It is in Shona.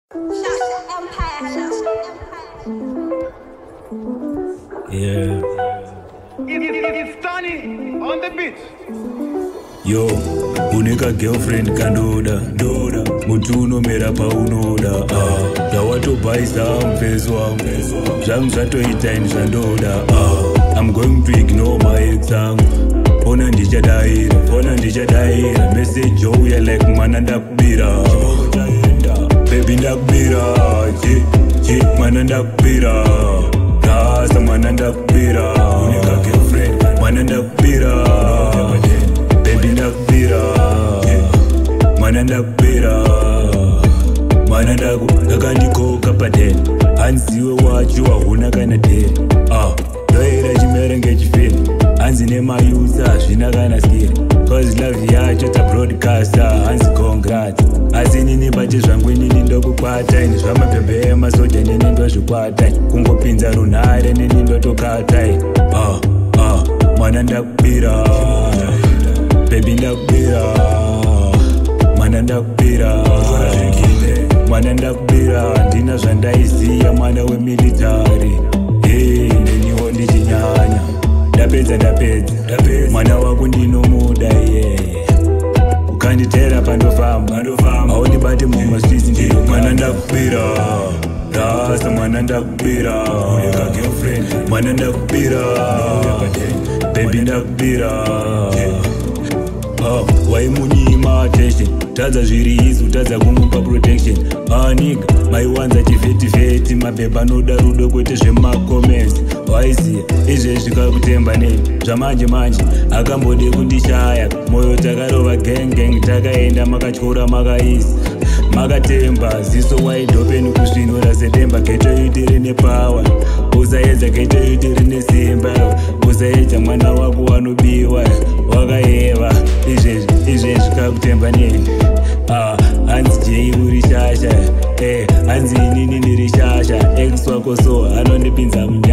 Yeah. It's Tony on the beat. Yo, unika girlfriend kandoda mutu unomera paunoda zvawatobaisa mufeso wangu zvangu zvatoita ini zvandoda I'm going to ignore my ex angu fona ndichadaira message youya like mwana ndakubira baby ndakubira mwana ndakubira rasa mwana ndakubira unika girlfriend mwana ndakubira baby ndakubira mwana ndakubira mwana ndakandikoka padeni hanziwe wacho wahuna kana deni ndoera chimere ngechifeni hanzi nemayusa hazvina kana skiri cause love yacho tabroadcasta hanzi congrats asi inini pache zvangu inini ndokukwata ini zvamapembe emasoja nini ndozvikwata kungopinza runhare nini ndotokata mwana ndakubira baby ndakubira mwana ndakubira mwana ndakubira ndina zvandaiziya mwana wemilitari ndeniwo ndichinyanya ndapedza mwana wako ndinomuda yeye ukanditera pandofamba aundibate mumastreets ndiyo mwana ndakubira rasa mwana ndakubira mwana ndakubira baby ndakubira waimunyima attention tadza zviri izu tadza kumupa protection niga maiwanza chivhetivheti mabhebha anoda rudo kwete zvemacomments waiziya izvezvi kakutemba neni zvamanje akambode kundishaya moyo takarova gengeng takaenda makatyora makaisa makatemba ziso waidhopeni kusvinura sedemba ketoitiri nepawa usaedza ketoitiri nesimba usaedza mwana wako wanobiwa wakayeva izvezvi kakutemba neni hanzi jei uri shasha hanzi inini ndiri shasha ex wako so anondipinza